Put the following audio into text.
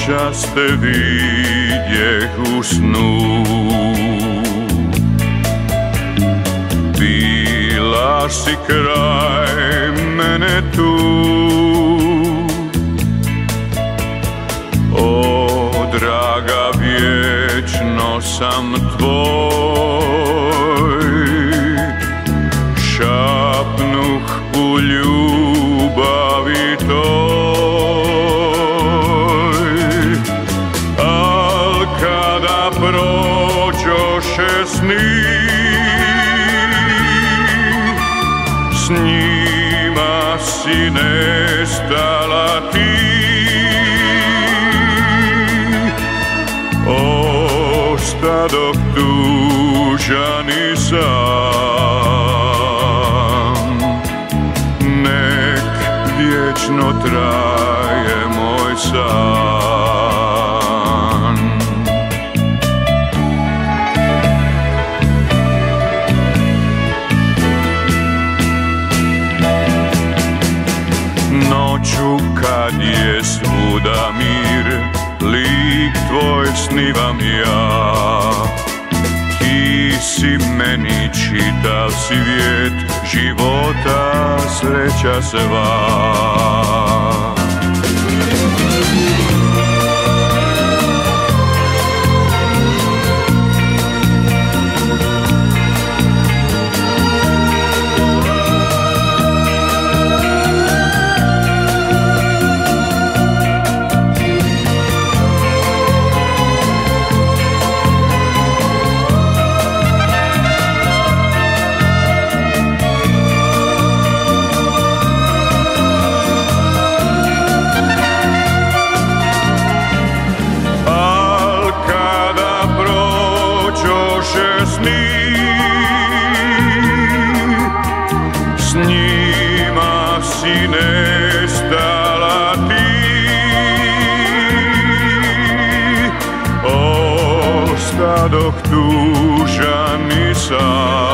noćas te vidjeh u snu. Bila si kraj mene tu. O draga, vječno sam tvoj. Šapnuh u ljubavi toj. Al kada prođoše sni, s njima si nestala ti. Ostadoh tužan i sam. Nek vječno traje moj san. Noću kad je svuda mir, lik tvoj snivam ja. Ti si meni čitav svijet života, sreća sva. S njima si nestala ti. Ostadoh tužan i sam.